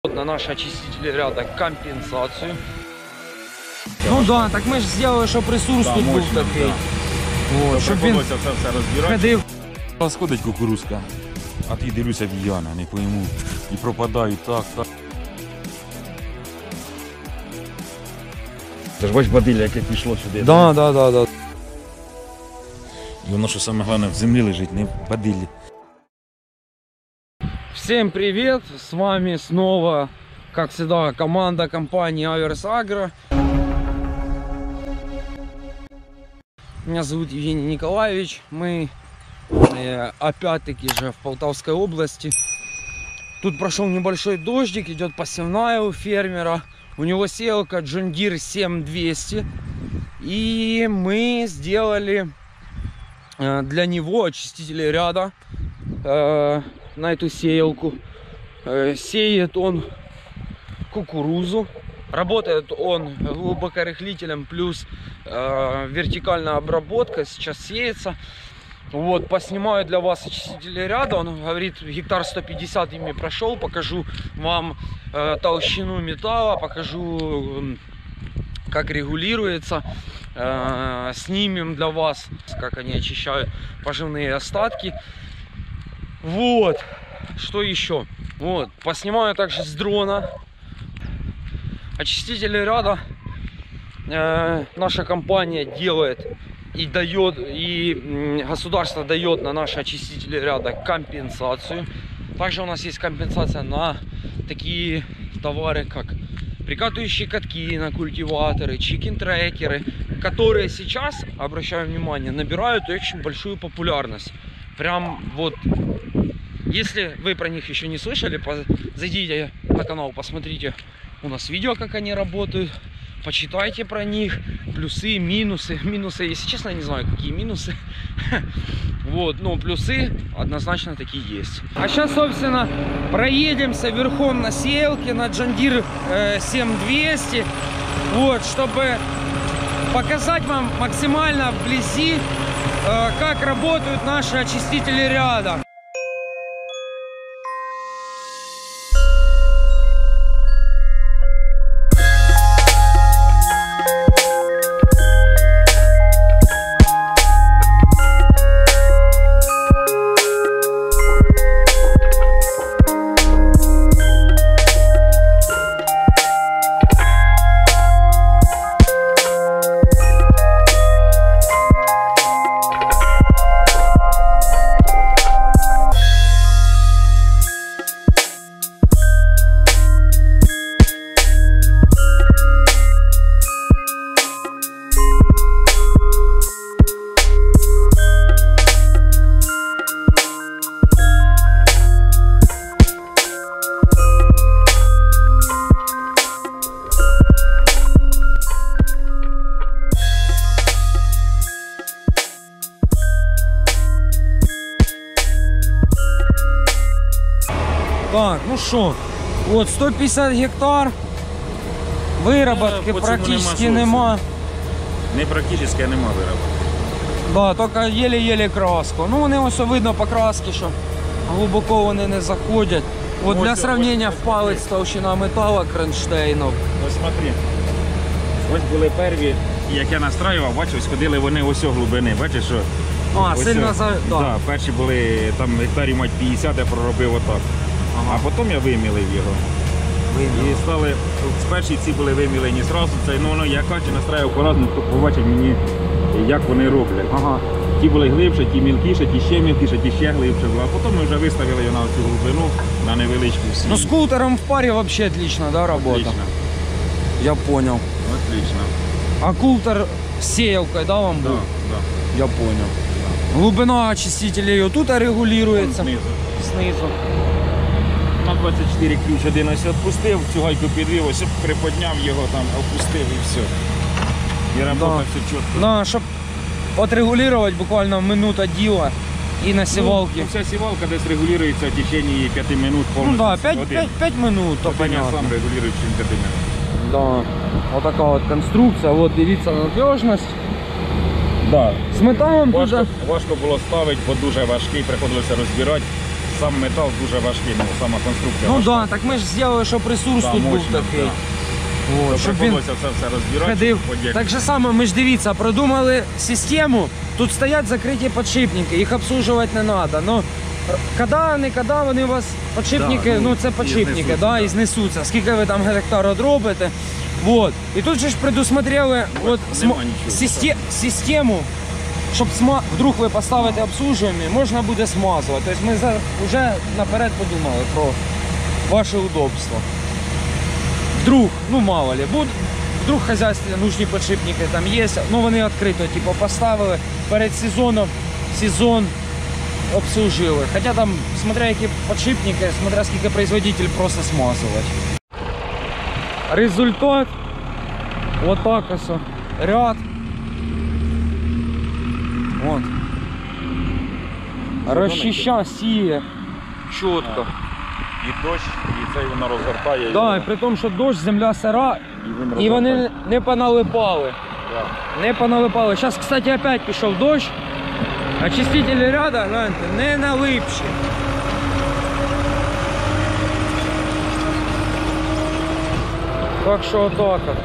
На наши очистители ряда компенсацию. Ну да, так ми ж зробили, щоб ресурс тут був такий. Вот, щоб він це все розбирати. ходив. Розходить кукурузка, а ти дивлюся в'яна, не пойму. І пропадаю так. Ти ж бач бадилля, яке пішло сюди. Да. І воно, що саме головне, в землі лежить, не в бадиллі. Всем привет! С вами снова, как всегда, команда компании Аверс Агро. Меня зовут Евгений Николаевич. Мы опять-таки же в Полтавской области. Тут прошел небольшой дождик, идет посевная у фермера. У него сеялка John Deere 7200. И мы сделали для него очистители ряда на эту сеялку. Сеет он кукурузу. Работает он глубокорыхлителем плюс вертикальная обработка. Сейчас сеется. Вот, поснимаю для вас очистители ряда. Он говорит, гектар 150 ими прошел. Покажу вам толщину металла, покажу, как регулируется. Снимем для вас, как они очищают поживные остатки. Вот, что еще? Вот, поснимаю также с дрона. Очистители ряда наша компания делает и дает, и государство дает на наши очистители ряда компенсацию. Также у нас есть компенсация на такие товары, как прикатывающие катки на культиваторы, чикен-трекеры, которые сейчас, обращаю внимание, набирают очень большую популярность. Прям вот, если вы про них еще не слышали, зайдите на канал, посмотрите у нас видео, как они работают, почитайте про них, плюсы, минусы. Минусы, если честно, я не знаю, какие минусы. Вот, но плюсы однозначно такие есть. А сейчас, собственно, проедемся верхом на сеялке на John Deere 7200. Вот, чтобы показать вам максимально вблизи, как работают наши очистители ряда. Так, ну що, от 150 гектар, вироботки практично нема. Не практично нема вироботки. Да, тільки єлі-єлі краску. Ну вони ось видно по красці, що глибоко вони не заходять. От для сравнення в палець толщина металу кронштейнів. Ось смотри, ось були перві, як я настраював, бачиш, ходили вони ось у глибини, бачиш, що... А, сильно за... Да, перші були, там гектарів мать 50, я проробив отак. А потім я вимілив його. І стали, спершу ці були вимілені зразу, це, ну, я качу настраював по-разному, хто побачив мені, як вони роблять. Ті були глибше, ті мілкіше, ті ще глибше. А потім ми вже виставили його на цю глибину, на невеличку сім'ю. Ну, с култером в паре вообще отлично, да, работа? Отлично. Я понял. Отлично. А култер с сеялкой, да, вам был? Да. Я понял. Глубина очистителей ее тут регулируется. Снизу. На 24 ключ один ось відпустив, цю гайку підвів, ось приподняв його там, опустив і все. І робота все чітко. Да, щоб отрегулировать буквально минута діла і на сівалці. Ну, вся сівалка десь регулюється в течение 5 минут повністю. Ну да, 5 минут, то понятно. Я сам регулюю в 5 минут. Да, вот такая вот конструкция, вот дивіться надежность. Да. З металом дуже... Важко було ставити, бо дуже важкий, приходилося розбирати. сам метал дуже важкий, ну, сама конструкція Ну важка. да, так ми ж зробили, щоб ресурс Да, тут був мощно, такий. да. От, То щоб він приходилося це все розбирати. ходив. щоб Так же само, ми ж дивіться, продумали систему. Тут стоять закриті підшипники, їх обслужувати не треба. Ну, коли вони у вас підшипники, Да, ну ну, це і підшипники, знесуться, да, да. і знесуться. Скільки ви там гектар одробите. Вот. І тут же ж предусмотрели от, нема нічого. систему, щоб вдруг ви поставите обслужування, можна буде смазувати. Тобто ми вже наперед подумали про ваше удобство. Вдруг, ну мало ли, вдруг в хозяйстве нужні подшипники там є, ну вони відкрито, типу, поставили перед сезоном, сезон обслужили. Хоча там, смотря які подшипники, смотря скільки производитель просто смазувати. Результат вот так ось, ряд. Вот. Розчища, сіє чітко. І дощ, і це воно розгортає. Да, і при тому, що дощ, земля сира, він і вони розгортає. не поналипали. Да. Не поналипали. Зараз, кстати, опять пішов дощ. Очистителі ряда, гляньте, не налипші. Так що отак от.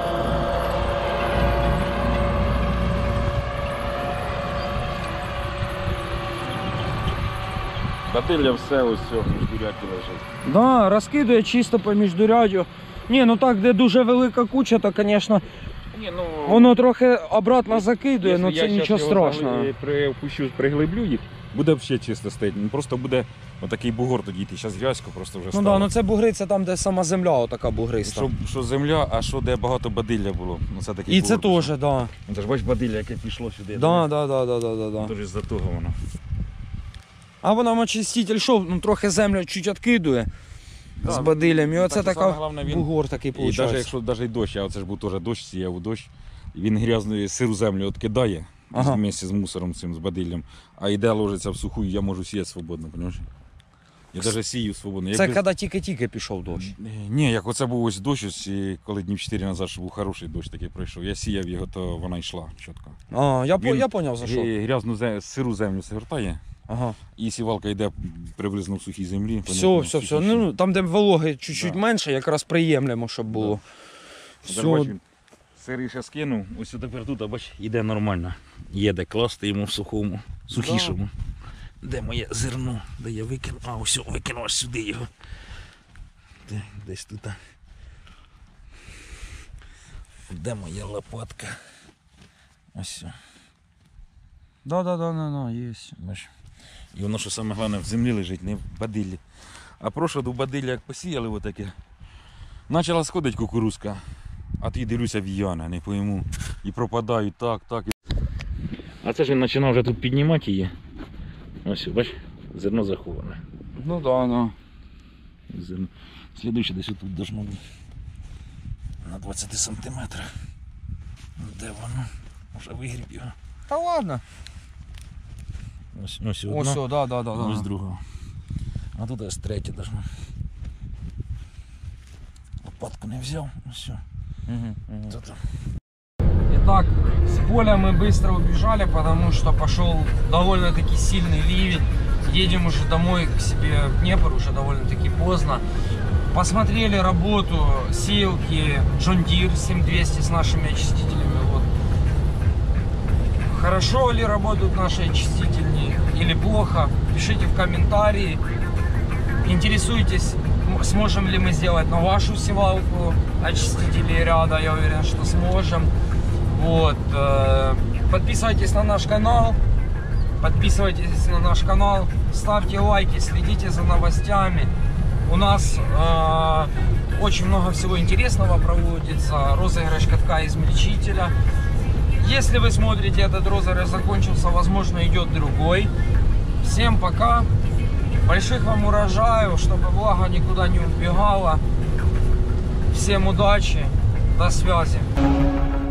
Бадилля все ось цього міждурядки лежить. Да, розкидує чисто по міждурядю. Ні, ну так, де дуже велика куча, то, звісно, Ні, ну, воно трохи обратно закидує, якщо ну це я нічого щас його страшного. приглиблю їх, буде взагалі чисто стоїть. Ну, просто буде отакий бугор тоді йти. Зараз грязько просто вже Ну стало. так, ну це бугри, це там, де сама земля отака бугриста. Що земля, а що де багато бадилля було. Ну, це такий І це бугор теж, так. Да. Ну, ти ж бачиш бадилля, яке пішло сюди. Да. Тож із-за того воно. А вона очиститель що, ну трохи землю чуть відкидує з бадилям. І оце Так, така саме головне, він- бугор такий І навіть виходить. якщо навіть дощ, а це ж був теж дощ, сіяв дощ, і він грязну сиру землю відкидає Ага. вместе з мусором цим, з бадиллям, а йде ложиться в суху, і я можу сіяти свободно, розумієш? Я навіть сію свободно. Це Якби- коли тільки-тільки пішов дощ. Ні, як оце був ось дощ, ось, і коли днів 4 назад, що був хороший дощ такий пройшов, я сіяв його, то вона йшла чітко. А, я Він поняв за що. Грязну сиру землю згортає, Ага. і сівалка йде приблизно в сухій землі. Все. Ну, там, де вологи чуть-чуть Да. менше, якраз приємлемо, щоб було. Все. Все. Сирий ще скинув, ось тепер тут, а бач, іде нормально. Є де класти йому в сухому, сухішому. Де моє зерно, де я викинув? А, ось викинув аж сюди його. Десь тут. Де моя лопатка? Ось. Да, є. Бач. І воно, що саме головне, в землі лежить, не в бадиллі. А прошлого до бадилля як посіяли отаке, почала сходити кукурузка, а тоді дивлюся в'яне, не пойму. І пропадають так. А це ж він починав вже тут піднімати її. Ось, бач, зерно заховане. Ну да. Зерно. Слідуюче десь тут должно бути. На 20 сантиметрах. Де воно? Може вигріб його. Та ладно. Ось Ось, одна. да. Ось друга. А тут ось третя должна. Лопатку не взяв. Ось. Тут. Итак, с поля мы быстро убежали, потому что пошел довольно-таки сильный ливень. Едем уже домой к себе в Днепр, уже довольно-таки поздно. Посмотрели работу сеялки John Deere 7200 с нашими очистителями. Вот. Хорошо ли работают наши очистители или плохо? Пишите в комментарии. Интересуйтесь, сможем ли мы сделать на вашу севалку очистители ряда. Я уверен, что сможем. Вот. Подписывайтесь на наш канал. Подписывайтесь на наш канал. Ставьте лайки, следите за новостями. У нас очень много всего интересного проводится. Розыгрыш катка измельчителя. Если вы смотрите, этот розыгрыш закончился, возможно, идет другой. Всем пока. Больших вам урожаев, чтобы влага никуда не убегала. Всем удачи. До связи.